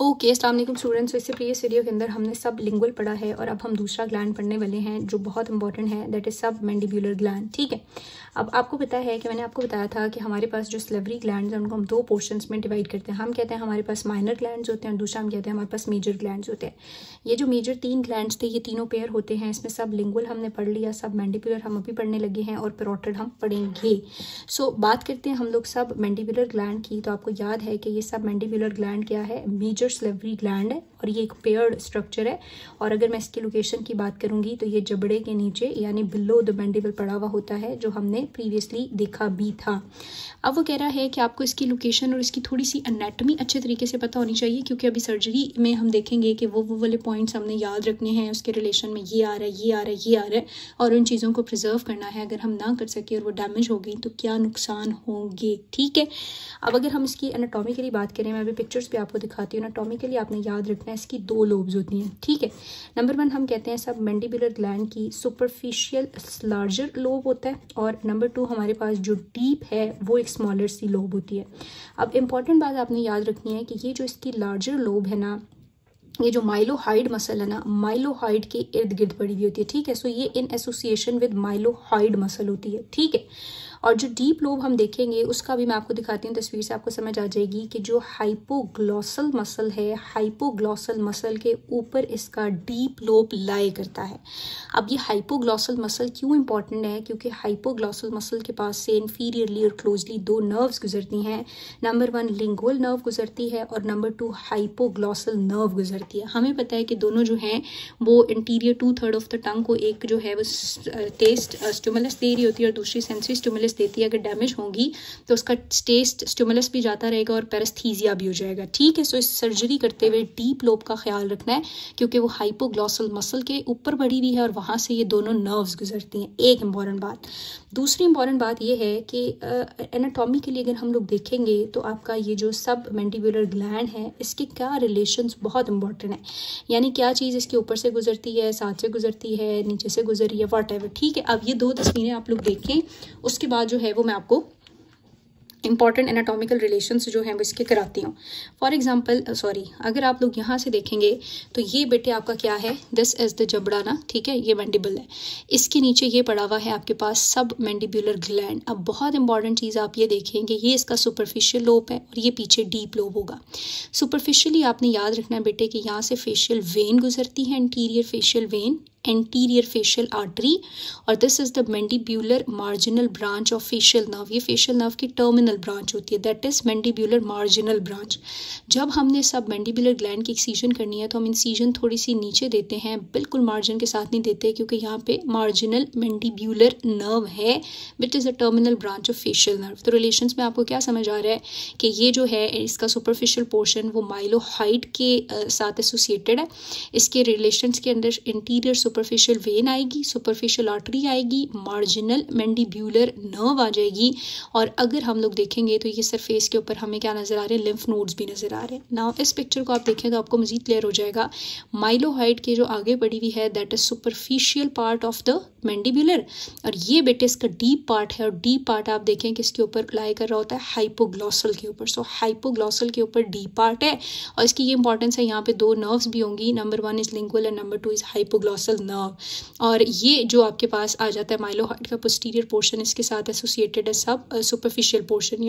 Okay, अस्सलाम वालेकुम students. इससे प्रीवियस वीडियो के अंदर हमने सब लिंगुअल पढ़ा है और अब हम दूसरा ग्लैंड पढ़ने वाले हैं जो बहुत इंपॉर्टेंट है, that is submandibular gland. ठीक है, अब आपको पता है कि मैंने आपको बताया था कि हमारे पास जो स्लेवरी ग्लैंड्स हैं उनको हम दो पोर्शंस में डिवाइड करते हैं। हम कहते हैं हमारे पास माइनर ग्लैंड्स होते हैं और दूसरा हम कहते हैं हमारे पास मेजर ग्लैंड्स होते हैं। ये जो मेजर 3 ग्लैंड्स थे ये तीनों पेयर होते हैं। इसमें सब लिंगुअल हमने पढ़ लिया, सब मैंडिब्यूलर हम अभी पढ़ने लगे हैं और पैरोटिड हम पढ़ेंगे। सो बात करते हैं हम लोग सब मैंडिब्यूलर ग्लैंड की। तो आपको याद है कि ये सब मैंडिब्यूलर ग्लैंड क्या है, मेजर स्लेवरी ग्लैंड है और ये एक पेयर्ड स्ट्रक्चर है। और अगर मैं इसकी लोकेशन की बात करूंगी तो ये जबड़े के नीचे यानी बिलो द मैंडिबल पड़ा हुआ होता है, जो हमने प्रीवियसली देखा भी था। अब वो कह रहा है कि आपको इसकी लोकेशन और इसकी थोड़ी सी एनाटॉमी अच्छे तरीके से पता होनी चाहिए, क्योंकि अभी सर्जरी में हम देखेंगे कि वो वाले पॉइंट्स हमने याद रखने हैं। उसके रिलेशन में ये आ रहा है, ये आ रहा है, ये आ रहा है, और उन चीज़ों को प्रिजर्व करना है। अगर हम ना कर सके और वो डैमेज हो गई तो क्या नुकसान होंगे। ठीक है, अब अगर हम इसकी एनाटॉमिकली बात करें, मैं अभी पिक्चर्स भी आपको दिखाती हूँ। एनाटॉमिकली आपने याद रखना है इसकी 2 लोब्स होती हैं। ठीक है, नंबर 1 हम कहते हैं सब मैंडिबुलर ग्लैंड की सुपरफिशियल लार्जर लोब होता है, और नंबर 2 हमारे पास जो डीप है वो एक स्मॉलर सी लोब होती है। अब इंपॉर्टेंट बात आपने याद रखनी है कि ये जो इसकी लार्जर लोब है ना, ये जो माइलोहाइड मसल है ना, माइलोहाइड के इर्द गिर्द पड़ी हुई होती है। ठीक है, सो ये in association with mylohyoid muscle होती है। ठीक है, और जो डीप लोब हम देखेंगे उसका भी मैं आपको दिखाती हूँ तस्वीर से, आपको समझ आ जाएगी कि जो हाइपोग्लॉसल मसल है, हाइपोग्लॉसल मसल के ऊपर इसका डीप लोब लाई करता है। अब ये हाइपोग्लॉसल मसल क्यों इंपॉर्टेंट है, क्योंकि हाइपोग्लॉसल मसल के पास से इंफीरियरली और क्लोजली 2 नर्व्स गुजरती हैं। नंबर 1 लिंगुअल नर्व गुजरती है और नंबर 2 हाइपोग्लॉसल नर्व गुजरती है। हमें पता है कि दोनों जो हैं वो इंटीरियर 2/3 ऑफ द टंग को एक जो है वो टेस्ट स्टिमुलस दे रही होती है और दूसरी सेंसरी स्टिमुलस देती है। अगर डैमेज होगी तो उसका टेस्ट स्टिमुलस भी जाता रहेगा और पैरेस्थीसिया भी हो जाएगा। ठीक है, सो इस सर्जरी करते हुए डीप लोब का ख्याल रखना है, क्योंकि वो हाइपोग्लॉसल मसल के ऊपर बढ़ी हुई है और वहां से ये दोनों नर्व्स गुजरती हैं। एक इंपॉर्टेंट बात। दूसरी इंपॉर्टेंट बात ये है कि एनाटॉमी के लिए अगर हम लोग देखेंगे तो आपका ये जो सब मैंडिबुलर ग्लैंड है इसके क्या रिलेशंस बहुत इंपॉर्टेंट है, यानी क्या चीज़ इसके ऊपर से गुजरती है, साथ से गुजरती है, नीचे से गुजर रही है, व्हाटएवर। ठीक है, अब ये 2 तस्वीरें आप लोग देखें, उसके बाद जो है वो मैं आपको इंपॉर्टेंट एनाटॉमिकल रिलेशंस जो हैं वो इसके कराती हूँ। फॉर एग्जांपल अगर आप लोग यहाँ से देखेंगे तो ये बेटे आपका क्या है, दिस इज द जबड़ा ना। ठीक है, ये मैंडिबल है, इसके नीचे ये पड़ा हुआ है आपके पास सब मैंडिबुलर ग्लैंड। अब बहुत इंपॉर्टेंट चीज़ आप ये देखेंगे, ये इसका सुपरफिशियल लोब है और ये पीछे डीप लोब होगा। सुपरफिशियली आपने याद रखना है बेटे कि यहाँ से फेशियल वेन गुजरती है, interior facial vein, anterior facial artery, और this is the mandibular marginal branch of facial nerve. ये फेशियल नर्व की टर्मिनल ब्रांच होती है, that is mandibular marginal branch. जब हमने सब मैंडिब्यूलर ग्लैंड की एक्सीजन करनी है तो हम इंसीजन थोड़ी सी नीचे देते हैं, बिल्कुल मार्जिन के साथ नहीं देते, क्योंकि यहाँ पे मार्जिनल मैंडिब्यूलर नर्व है which is the terminal branch of facial nerve. तो रिलेशंस में आपको क्या समझ आ रहा है कि ये जो है इसका सुपरफिशियल पोर्शन वो माइलोहाइड के साथ एसोसिएटेड है। इसके रिलेशंस के अंदर इंटीरियर सुपरफिशियल वेन आएगी, सुपरफिशियल आर्टरी आएगी, मार्जिनल मैंडिब्यूलर नर्व आ जाएगी, और अगर हम लोग देखेंगे तो ये सरफेस के ऊपर हमें क्या नजर आ रहे हैं, लिम्फ नोड्स भी नजर आ रहे हैं। नाउ इस पिक्चर को आप देखें तो आपको मजीद क्लियर हो जाएगा। माइलोहाइड के जो आगे बढ़ी हुई है that is superficial part of the mandibular, और ये बेटे इसका डीप पार्ट है, और डीप पार्ट आप देखें किसके ऊपर लाई कर रहा होता है, हाइपोग्लॉसल के ऊपर। सो हाइपोग्लॉसल के ऊपर डीप पार्ट है, और इसकी ये इंपॉर्टेंस है, यहाँ पे 2 नर्व्स भी होंगी, number 1 is lingual and number 2 is hypoglossal nerve. और ये जो आपके पास आ जाता है माइलोहाइड का पोस्टीरियर पोर्शन, इसके साथ एसोसिएटेड है सब सुपरफिशियल पोर्शन।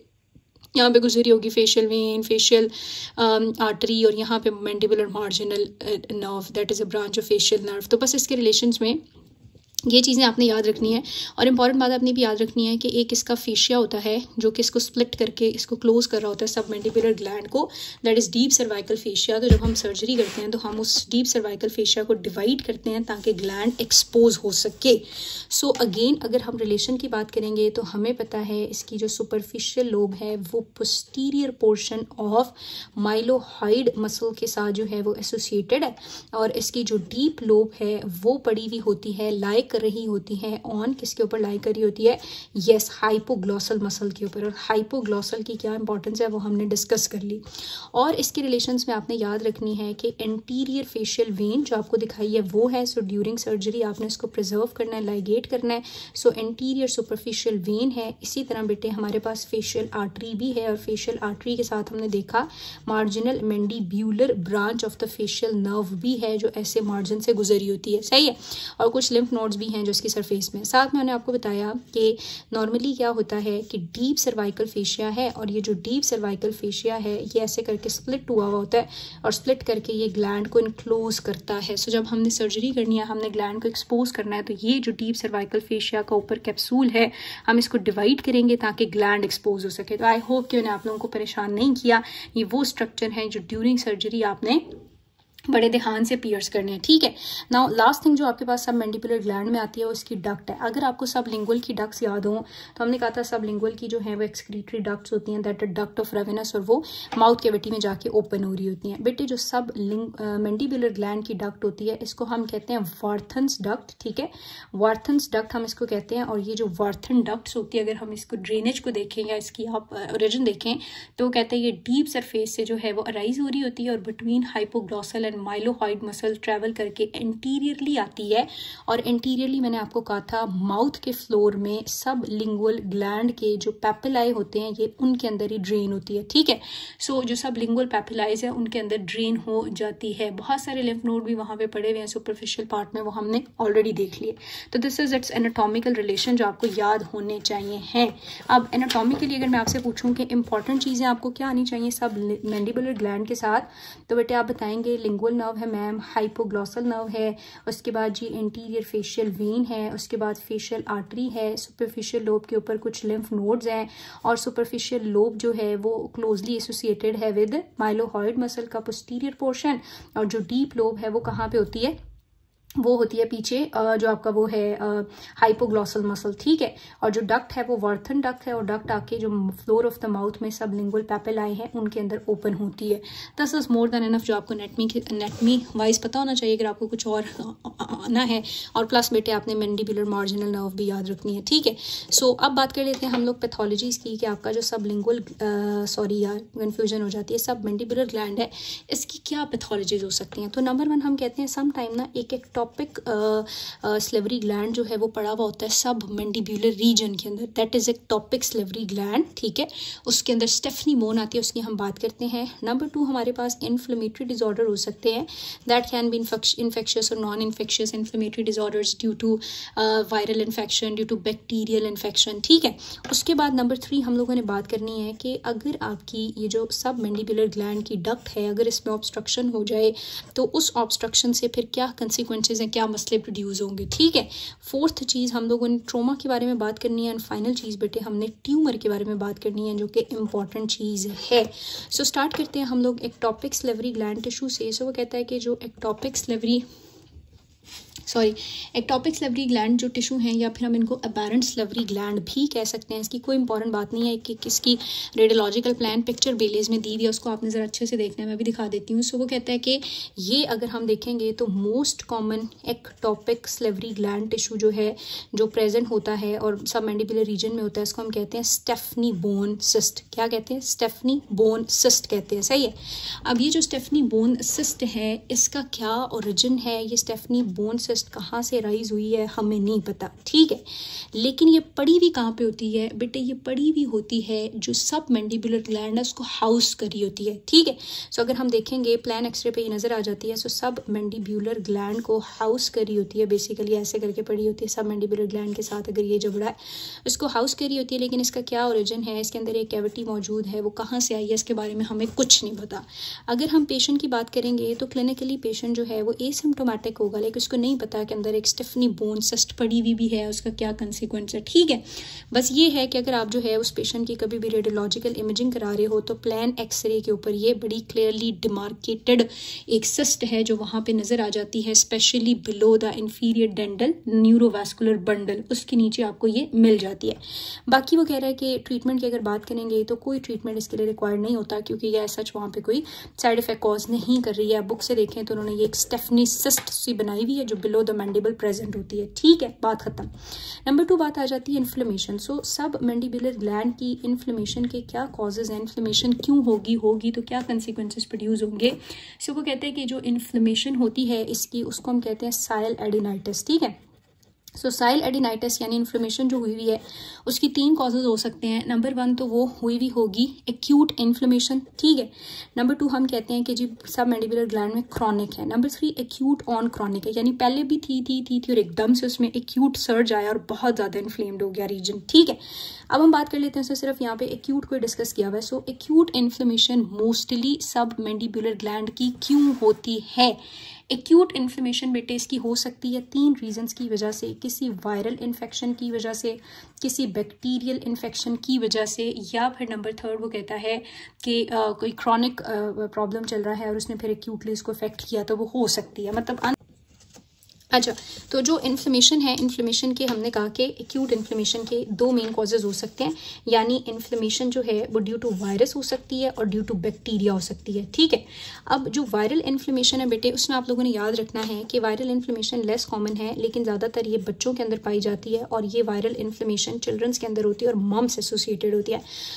यहाँ पे गुजरी होगी फेशियल वेन, फेशियल आर्टरी, और यहाँ पे mandibular marginal nerve that is a branch of facial nerve. तो बस इसके रिलेशंस में ये चीज़ें आपने याद रखनी है। और इंपॉर्टेंट बात आपने भी याद रखनी है कि एक इसका फेशिया होता है जो कि इसको स्प्लिट करके इसको क्लोज कर रहा होता है सब मैंडिबुलर ग्लैंड को, that is deep cervical fascia. तो जब हम सर्जरी करते हैं तो हम उस डीप सर्वाइकल फेशिया को डिवाइड करते हैं ताकि ग्लैंड एक्सपोज हो सके। सो अगेन अगर हम रिलेशन की बात करेंगे तो हमें पता है इसकी जो सुपरफिशियल लोब है वो posterior portion of mylohyoid muscle के साथ जो है वो एसोसिएटेड है, और इसकी जो डीप लोब है वो पड़ी हुई होती है लाइक कर रही होती हैं ऑन, किसके ऊपर लाई कर रही होती है, यस, हाइपोग्लॉसल मसल के ऊपर। और हाइपोग्लॉसल की क्या इंपॉर्टेंस है वो हमने डिस्कस कर ली। और इसके रिलेशंस में आपने याद रखनी है कि एंटीरियर फेशियल वेन जो आपको दिखाई है वो है, सो ड्यूरिंग सर्जरी आपने इसको प्रिजर्व करना है, लाइगेट करना है, सो एंटीरियर सुपरफिशियल वेन है। इसी तरह बेटे हमारे पास फेशियल आर्टरी भी है, और फेशियल आर्टरी के साथ हमने देखा marginal mandibular branch of the facial nerve भी है जो ऐसे मार्जिन से गुजरी होती है, सही है। और कुछ लिम्फ नोड्स भी हैं जो इसकी सरफेस में। साथ में मैंने आपको बताया कि नॉर्मली क्या होता है कि डीप सर्वाइकल फेशिया है, और ये जो डीप सर्वाइकल फेशिया है ये ऐसे करके स्प्लिट हुआ होता है, और स्प्लिट करके ये ग्लैंड को इनक्लोज करता है। सो जब हमने सर्जरी करनी है, हमने ग्लैंड को एक्सपोज करना है, तो ये जो डीप सर्वाइकल फेशिया का ऊपर कैप्सूल है हम इसको डिवाइड करेंगे ताकि ग्लैंड एक्सपोज हो सके। तो आई होप कि मैंने आप लोगों को परेशान नहीं किया। ये वो स्ट्रक्चर है जो ड्यूरिंग सर्जरी आपने बड़े ध्यान से पियर्स करने हैं, ठीक है। नाउ लास्ट थिंग जो आपके पास सब मैंडिबुलर ग्लैंड में आती है वो इसकी डक्ट है। अगर आपको सब लिंगुअल की डक्ट्स याद हो तो हमने कहा था सब लिंगुअल की जो है वो एक्सक्रीटरी डक्ट्स होती हैं, दैट डक्ट ऑफ रेवेनस, और वो माउथ कैविटी में जाके ओपन हो रही होती हैं। बेटे जो सब मैंडिबुलर ग्लैंड की डक्ट होती है इसको हम कहते हैं वार्थन्स डक्ट, ठीक है, वार्थन्स डक्ट हम इसको कहते हैं। और ये जो वार्थन डक्ट्स होती है, अगर हम इसको ड्रेनेज को देखें या इसकी आप ओरिजिन देखें तो कहते हैं ये डीप सरफेस से जो है वो अराइज हो रही होती है, और between hypoglossal mylohyoid muscle travel करके एंटीरियरली आती है। और एंटीरियरली मैंने आपको कहा था माउथ के फ्लोर में सब लिंगुअल ग्लैंड के जो पैपिलाई होते हैं ये उनके अंदर ही ड्रेन होती है, ठीक है। सो जो सब लिंगुअल पैपिलाइज है उनके अंदर ड्रेन हो जाती है। बहुत सारे लिम्फ नोड भी वहां पे पड़े हुए हैं सुपरफिशियल पार्ट में, वो हमने ऑलरेडी देख लिए। तो this is its anatomical relation जो आपको याद होने चाहिए हैं। अब एनाटॉमिकली अगर मैं आपसे पूछूं कि इंपॉर्टेंट चीजें आपको क्या आनी चाहिए सब मैंडिबुलर ग्लैंड के साथ, तो बेटे आप बताएंगे लिंगुअल नर्व है मैम, हाइपोग्लॉसल नर्व है, उसके बाद जी एंटीरियर फेशियल वेन है, उसके बाद फेशियल आर्टरी है, सुपरफिशियल लोब के ऊपर कुछ लिम्फ नोड्स हैं, और सुपरफिशियल लोब जो है वो क्लोजली एसोसिएटेड है विद माइलोहॉइड मसल का पोस्टीरियर पोर्शन। और जो डीप लोब है वो कहाँ पे होती है, वो होती है पीछे जो आपका वो है हाइपोग्लॉसल मसल, ठीक है। और जो डक्ट है वो वार्थन डक्ट है, और डक्ट आके जो फ्लोर ऑफ द माउथ में सब लिंगुअल पैपिलाई है उनके अंदर ओपन होती है। This is more than enough जो आपको एनाटमी वाइज पता होना चाहिए अगर आपको कुछ और आना है। और प्लस बेटे आपने मैंडिबुलर मार्जिनल नर्व भी याद रखनी है, ठीक है। सो अब बात कर लेते हैं हम लोग पैथोलॉजीज की कि आपका जो सब लिंगुअल सॉरी यार कंफ्यूजन हो जाती है, सब मैंडिबुलर ग्लैंड है इसकी क्या पैथोलॉजीज हो सकती हैं। तो नंबर 1 हम कहते हैं सम टाइम ना एक टॉपिक स्लेवरी ग्लैंड जो है वो पड़ा हुआ होता है सब मैंडिब्यूलर रीजन के अंदर, दैट इज एक टॉपिक स्लेवरी ग्लैंड, ठीक है। उसके अंदर स्टेफनी बोन आती है, उसकी हम बात करते हैं। नंबर 2 हमारे पास इन्फ्लेमेटरी डिसऑर्डर हो सकते हैं, दैट कैन बी इन्फेक्शियस और non infectious inflammatory disorders due to viral infection, due to bacterial infection, ठीक है। उसके बाद नंबर 3 हम लोगों ने बात करनी है कि अगर आपकी ये जो सब मैंडिब्यूलर ग्लैंड की डक्ट है अगर इसमें ऑब्स्ट्रक्शन हो जाए तो उस ऑब्स्ट्रक्शन से फिर क्या कंसिक्वेंसेज हैं, क्या मसले प्रोड्यूस होंगे, ठीक है। 4th चीज़ हम लोगों ने ट्रोमा के बारे में बात करनी है, एंड फाइनल चीज़ बेटे हमने ट्यूमर के बारे में बात करनी है जो कि इम्पॉर्टेंट चीज़ है। सो स्टार्ट करते हैं हम लोग एक्टोपिक स्लेवरी ग्लैंड टिश्यू से। सो वो कहता है कि जो एक्टोपिक स्लेवरी ग्लैंड जो टिश्यू हैं, या फिर हम इनको अबैरेंट स्लेवरी ग्लैंड भी कह सकते हैं, इसकी कोई इंपॉर्टेंट बात नहीं है कि किसकी रेडियोलॉजिकल प्लान पिक्चर बेलेज में दी हुई है, उसको आपने ज़रा अच्छे से देखना है, मैं भी दिखा देती हूँ। सो वो कहता है कि ये अगर हम देखेंगे तो most common ectopic salivary gland tissue जो है जो प्रेजेंट होता है और सब मैंडिबुलर रीजन में होता है, इसको हम कहते हैं स्टेफनी बोन सिस्ट। क्या कहते हैं? स्टेफनी बोन सिस्ट कहते हैं, सही है। अब ये जो स्टेफनी बोन सिस्ट है इसका क्या ओरिजिन है, ये स्टेफनी बोन सिस्ट कहाँ से राइज हुई है हमें नहीं पता, ठीक है। लेकिन ये पड़ी हुई कहाँ पे होती है बेटे, ये पड़ी हुई होती है जो सब मैंडिबुलर ग्लैंड है उसको हाउस करी होती है, ठीक है। सो अगर हम देखेंगे प्लान एक्सरे पे ये नजर आ जाती है। सो सब मैंडिबुलर ग्लैंड को हाउस करी होती है, बेसिकली ऐसे करके पड़ी होती है सब मैंडिबुलर ग्लैंड के साथ अगर ये जबड़ा है उसको हाउस करी होती है। लेकिन इसका क्या ओरिजिन है, इसके अंदर एक कैविटी मौजूद है, वो कहाँ से आई है इसके बारे में हमें कुछ नहीं पता। अगर हम पेशेंट की बात करेंगे तो क्लिनिकली पेशेंट जो है वो एसिम्प्टोमेटिक होगा, लेकिन उसको नहीं पता के अंदर एक स्टेफनी बोन सिस्ट पड़ी हुई भी है, उसका क्या कंसिक्वेंस है, ठीक है। बस ये है कि अगर आप जो है उस पेशेंट की कभी भी रेडियोलॉजिकल इमेजिंग करा रहे हो तो प्लान एक्सरे के ऊपर ये बड़ी क्लियरली डिमार्केटेड एक सिस्ट है जो वहां पे नजर आ जाती है, specially below the inferior dental neurovascular bundle, उसके नीचे आपको ये मिल जाती है। बाकी वो कह रहा है कि ट्रीटमेंट की अगर बात करेंगे तो कोई ट्रीटमेंट इसके लिए रिक्वायर्ड नहीं होता, क्योंकि ये सच वहाँ पे कोई साइड इफेक्ट कॉज नहीं कर रही है। बुक से देखें तो उन्होंने ये एक स्टेफनी सिस्ट सी बनाई हुई है जो बिलो द मैंडिबल प्रेजेंट होती है। ठीक है, बात खत्म। नंबर 2 बात आ जाती है इन्फ्लेमेशन। सो सब मैंडिबुलर ग्लैंड की इन्फ्लेमेशन के क्या कॉजेज हैं, इन्फ्लेमेशन क्यों होगी तो क्या कंसिक्वेंसेस प्रोड्यूस होंगे। सो वो कहते हैं कि जो इन्फ्लेमेशन होती है इसकी, उसको हम कहते हैं साइल एडिनाइटिस। ठीक है, सो साइल एडिनाइटिस यानी इन्फ्लेमेशन जो हुई है उसकी 3 कॉजेज हो सकते हैं। नंबर 1 तो वो हुई भी होगी एक्यूट इन्फ्लेमेशन। ठीक है, नंबर 2 हम कहते हैं कि जी सब मैंडिबुलर ग्लैंड में क्रॉनिक है। नंबर 3 एक्यूट ऑन क्रॉनिक है, यानी पहले भी थी और एकदम से उसमें एक्यूट सर्ज आया और बहुत ज़्यादा इन्फ्लेम्ड हो गया रीजन। ठीक है, अब हम बात कर लेते हैं सिर्फ यहाँ पे एक्यूट को डिस्कस किया हुआ है। So acute inflammation mostly submandibular gland की क्यों होती है। एक्यूट इन्फ्लेमेशन बेटे इसकी हो सकती है 3 रीजंस की वजह से, किसी वायरल इन्फेक्शन की वजह से, किसी बैक्टीरियल इन्फेक्शन की वजह से, या फिर नंबर 3 वो कहता है कि कोई क्रॉनिक प्रॉब्लम चल रहा है और उसने फिर एक्यूटली इसको इफेक्ट किया, तो वो हो सकती है। मतलब अच्छा, तो जो इन्फ्लेमेशन है, इन्फ्लेमेशन के हमने कहा कि एक्यूट इन्फ्लेमेशन के 2 मेन कॉजेज हो सकते हैं, यानी इन्फ्लेमेशन जो है वो ड्यू टू वायरस हो सकती है और ड्यू टू बैक्टीरिया हो सकती है। ठीक है, अब जो वायरल इन्फ्लेमेशन है बेटे उसमें आप लोगों ने याद रखना है कि वायरल इन्फ्लेमेशन लेस कॉमन है, लेकिन ज़्यादातर ये बच्चों के अंदर पाई जाती है और ये वायरल इन्फ्लेमेशन चिल्ड्रंस के अंदर होती है और मम्स एसोसिएटेड होती है।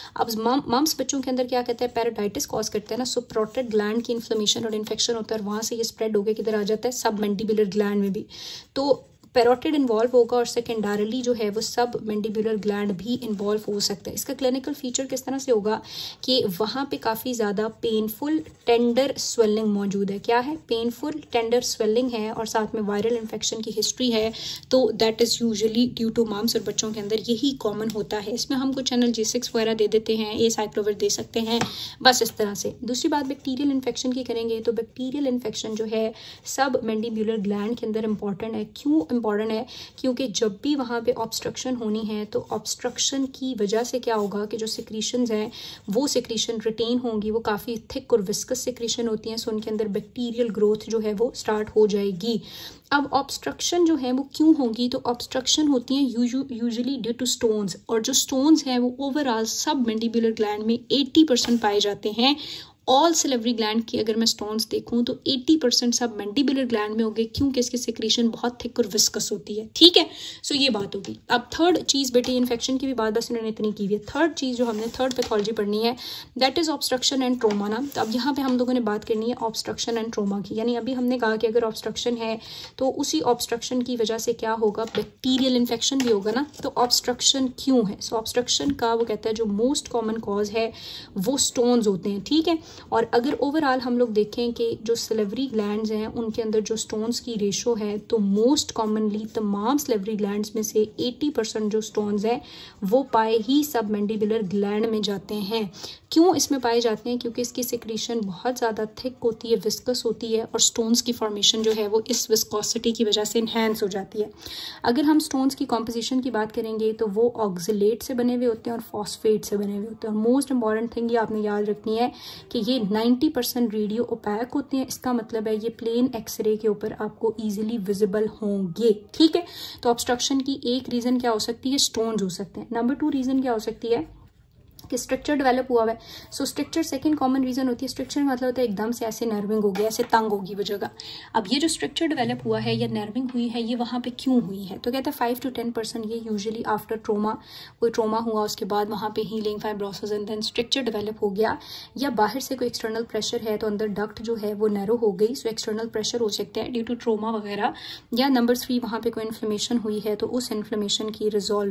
अब मम्स बच्चों के अंदर क्या कहते हैं, पैराटाइटिस कॉज करते हैं ना, सो प्रोटेड ग्लैंड की इन्फ्लेमेशन और इन्फेक्शन होता है और वहाँ से ये स्प्रेड होकर किधर आ जाता है, सब मैंडिबुलर ग्लैंड में भी। तो पैरोटिड इन्वॉल्व होगा और सेकेंडरली जो है वो सब मैंडिबुलर ग्लैंड भी इन्वॉल्व हो सकता है। इसका क्लिनिकल फीचर किस तरह से होगा कि वहाँ पे काफ़ी ज़्यादा पेनफुल टेंडर स्वेलिंग मौजूद है। क्या है, पेनफुल टेंडर स्वेलिंग है और साथ में वायरल इन्फेक्शन की हिस्ट्री है, तो that is usually due to mumps और बच्चों के अंदर यही कॉमन होता है। इसमें हम कुछ चैनल G6 वगैरह दे देते हैं, एसाइक्लोविर दे सकते हैं, बस इस तरह से। दूसरी बात बैक्टीरियल इन्फेक्शन की करेंगे, तो बैक्टीरियल इन्फेक्शन जो है सब मैंडिबुलर ग्लैंड के अंदर इंपॉर्टेंट है। क्यों इंपॉर्टेंट है, क्योंकि जब भी वहाँ पे ऑब्स्ट्रक्शन होनी है तो ऑब्स्ट्रक्शन की वजह से क्या होगा कि जो सिक्रीशंस हैं वो सिक्रीशन रिटेन होंगी, वो काफ़ी थिक और विस्कस सिक्रीशन होती हैं, सो उनके अंदर बैक्टीरियल ग्रोथ जो है वो स्टार्ट हो जाएगी। अब ऑब्स्ट्रक्शन जो है वो क्यों होगी, तो ऑब्स्ट्रक्शन होती हैं यूजुअली ड्यू टू स्टोन्स, और जो स्टोन्स हैं वो ओवरऑल सब मैंडिबुलर ग्लैंड में 80% पाए जाते हैं। ऑल सिलेवरी ग्लैंड की अगर मैं स्टोन्स देखूं तो 80% सब मैंडिबुलर ग्लैंड में होंगे, क्योंकि इसकी सिक्रीशन बहुत थिक और विस्कस होती है। ठीक है, सो ये बात होगी। अब थर्ड चीज़ बेटी, इन्फेक्शन की भी बात बस इन्होंने इतनी की हुई है। थर्ड चीज़ जो हमने थर्ड पैथोलॉजी पढ़नी है that is obstruction and trauma ना। तो अब यहाँ पे हम लोगों ने बात करनी है ऑब्स्ट्रक्शन एंड ट्रोमा की, यानी अभी हमने कहा कि अगर ऑब्स्ट्रक्शन है तो उसी ऑब्स्ट्रक्शन की वजह से क्या होगा, बैक्टीरियल इन्फेक्शन भी होगा ना। तो ऑब्स्ट्रक्शन क्यों है, सो ऑब्स्ट्रक्शन का वो कहता है जो मोस्ट कॉमन कॉज है वो स्टोन्स होते हैं। ठीक है, और अगर ओवरऑल हम लोग देखें कि जो सिलेवरी ग्लैंड्स हैं उनके अंदर जो स्टोन्स की रेशो है, तो मोस्ट कॉमनली तमाम सिलेवरी ग्लैंड्स में से 80% जो स्टोन्स हैं वो पाए ही सब मैंडिबुलर ग्लैंड में जाते हैं। क्यों इसमें पाए जाते हैं, क्योंकि इसकी सिक्रीशन बहुत ज़्यादा थिक होती है, विस्कस होती है, और स्टोन्स की फॉर्मेशन जो है वो इस विस्कोसिटी की वजह से इन्हेंस हो जाती है। अगर हम स्टोन्स की कॉम्पोजिशन की बात करेंगे तो वो ऑक्जिलेट से बने हुए होते हैं और फॉस्फेट से बने हुए होते हैं। और मोस्ट इंपॉर्टेंट थिंग ये आपने याद रखनी है कि ये 90% रेडियो ओपैक होते हैं। इसका मतलब है ये प्लेन एक्सरे के ऊपर आपको ईजिली विजिबल होंगे। ठीक है, तो ऑब्स्ट्रक्शन की एक रीज़न क्या हो सकती है, स्टोन्स हो सकते हैं। नंबर 2 रीज़न क्या हो सकती है कि स्ट्रक्चर डेवलप हुआ है। So stricture second common reason होती है। स्ट्रक्चर मतलब होता है एकदम से ऐसे नर्विंग हो गया, ऐसे तंग होगी वो जगह। अब ये जो स्ट्रक्चर डेवलप हुआ है या नर्विंग हुई है, ये वहाँ पे क्यों हुई है, तो कहता है 5 to 10% ये यूजुअली आफ्टर ट्रोमा, कोई ट्रोमा हुआ उसके बाद वहाँ पे healing, fibrosis and then stricture develop हो गया, या बाहर से कोई एक्सटर्नल प्रेशर है तो अंदर डक्ट जो है वो नैरो हो गई, सो एक्सटर्नल प्रेशर हो सकता है ड्यू टू ट्रोमा वगैरह। या नंबर 3 वहाँ पे कोई इन्फ्लेमेशन हुई है तो उस इन्फ्लेमेशन की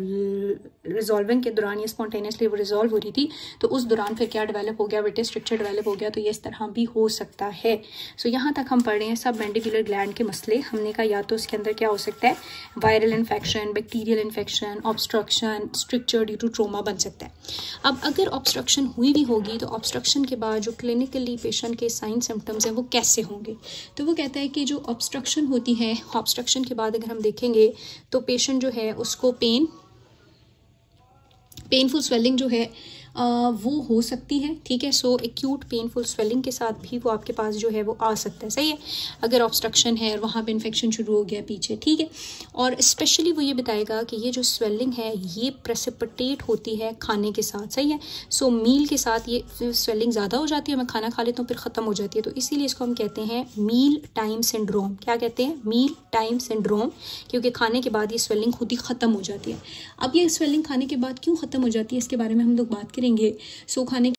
रिजॉल्विंग के दौरान ये स्पॉन्टेनियसली वो रिजॉल्व हो रही थी, तो उस दौरान फिर क्या डेवलप हो गया बेटे, स्ट्रक्चर डेवलप हो गया। तो ये इस तरह भी हो सकता है। सो यहाँ तक हम पढ़ रहे हैं सब मैंडिबुलर ग्लैंड के मसले। हमने कहा या तो उसके अंदर क्या हो सकता है, viral infection, bacterial infection, obstruction, stricture due to trauma बन सकता है। अब अगर ऑब्स्ट्रक्शन हुई भी होगी तो ऑब्स्ट्रक्शन के बाद जो क्लिनिकली पेशेंट के साइन सिम्टम्स हैं वो कैसे होंगे, तो वो कहता है कि जो ऑब्स्ट्रक्शन होती है, ऑब्स्ट्रक्शन के बाद अगर हम देखेंगे तो पेशेंट जो है उसको पेनफुल स्वेलिंग जो है वो हो सकती है, ठीक है। सो एक्यूट पेनफुल स्वेलिंग के साथ भी वो आपके पास जो है वो आ सकता है, सही है, अगर ऑब्स्ट्रक्शन है और वहाँ पे इन्फेक्शन शुरू हो गया पीछे, ठीक है। और स्पेशली वो ये बताएगा कि ये जो स्वेलिंग है ये प्रेसिपिटेट होती है खाने के साथ, सही है। सो मील के साथ ये स्वेलिंग ज़्यादा हो जाती है, मैं खाना खा लेता हूँ फिर ख़त्म हो जाती है, तो इसीलिए इसको हम कहते हैं मील टाइम सिंड्रोम। क्या कहते हैं? मील टाइम सिंड्रोम, क्योंकि खाने के बाद ये स्वेलिंग खुद ही ख़त्म हो जाती है। अब ये स्वेलिंग खाने के बाद क्यों ख़त्म हो जाती है इसके बारे में हम लोग बात करेंगे। सो खाने